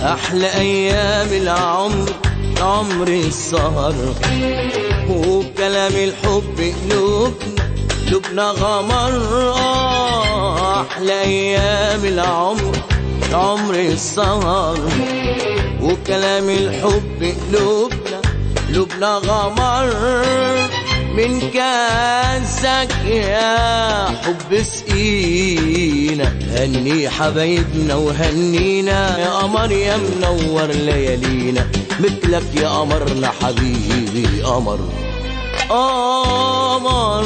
أحلى أيام العمر عمر السهر، وكلام الحب قلوبنا غمر. أحلى أيام العمر عمر السهر، وكلام الحب قلوبنا غمر. من كاسك يا حب سقينا، هني حبايبنا وهنينا يا قمر يا منور ليالينا. مثلك يا قمرنا حبيبي قمر قمر.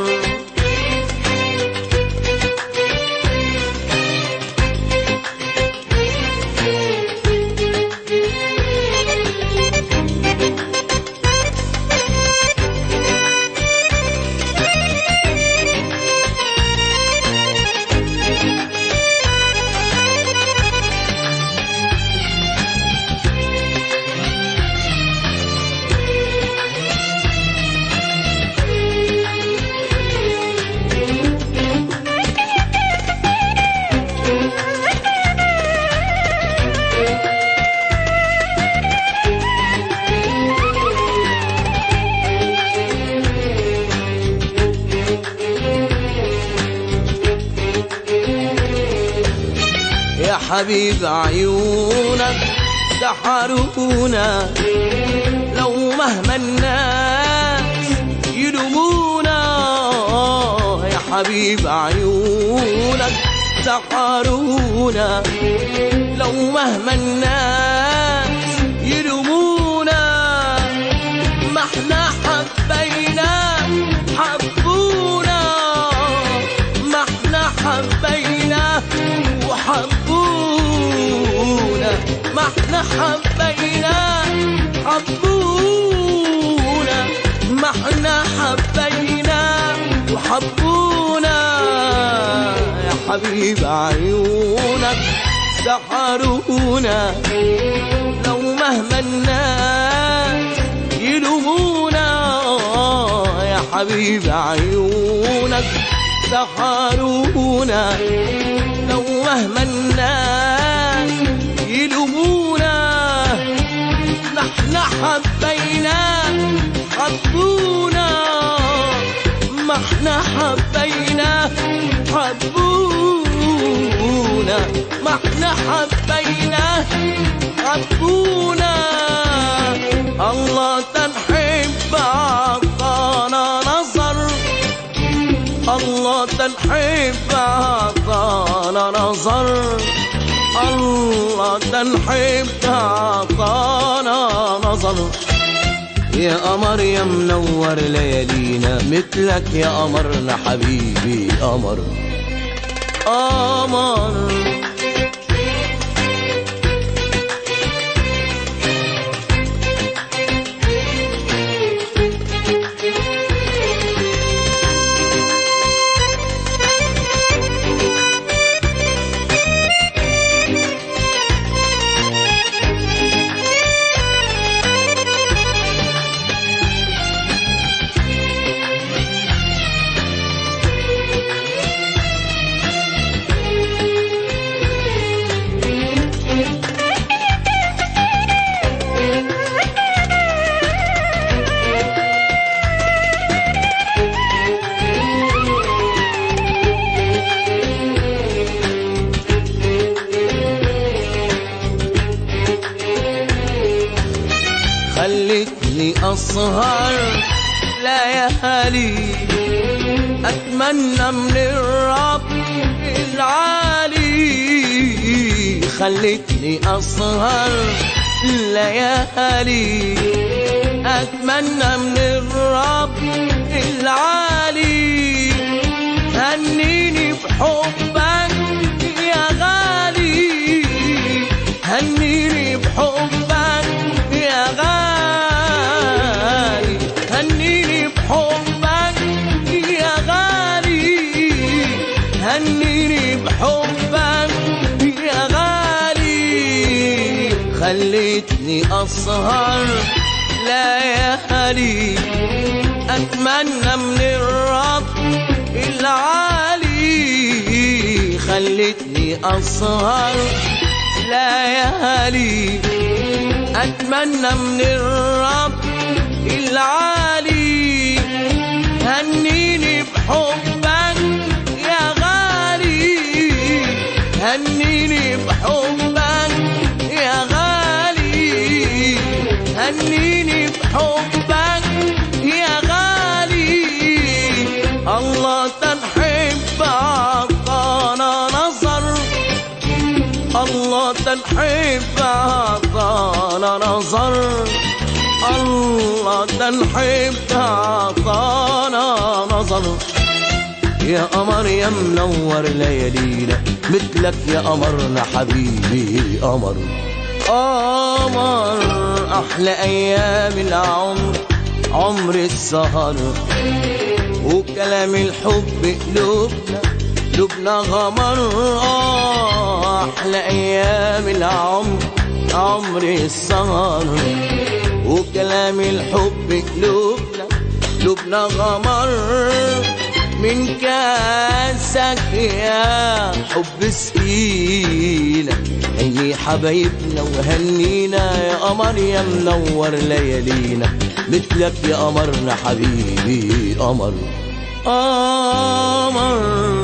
يا حبيب عيونك سحرونا، لو مهما الناس يلومونا. يا حبيب عيونك سحرونا، لو مهما الناس يلومونا. ما احنا حبينا حبونا، ما احنا حبينا وحبونا، ما احنا حبينا حبونا، ما احنا حبينا وحبونا. يا حبيب عيونك سحرونا، لو مهما الناس يلومونا. يا حبيب عيونك سحرونا، لو مهما الناس يلومونا. نحن حبينا حبونا، ما احنا حبينا حبونا، ما احنا حبينا حبونا. الله تنحب عطانا نظر، الله تنحب عطانا نظر، الله تنحب عطانا نظر. يا قمر يا منور ليالينا، مثلك يا قمرنا حبيبي قمر قمر. خلتني أسهر ليالي، أتمنى من الرب العالي. خلتني أسهر ليالي، أتمنى من الرب العالي. هنيني بحبك يا غالي، هنيني بحبك يا غالي، هنيني بحبك يا غالي، هنيني بحبك يا غالي. خليتني أسهر ليالي، أتمنى من الرب العالي. خلتني أسهر ليالي. أتمنى من الرب العالي هنيني بحبك يا غالي، هنيني بحبك يا غالي، هنيني بحبك يا غالي. الله تنحب عطانا نظر، الله تنحب عطانا نظر، الله تنحب عطانا نظر. يا قمر يا منور ليالينا مثلك يا قمرنا حبيبي قمر. قمر أحلى أيام العمر عمر السهر، وكلام الحب قلوبنا قلوبنا غمر. أحلى أيام العمر عمر السهر، وكلام الحب قلوبنا قلوبنا غمر. من كاسك يا حب سقينا هني حبايبنا وهنينا. يا قمر يا منور ليالينا مثلك يا قمرنا حبيبي قمر. قمر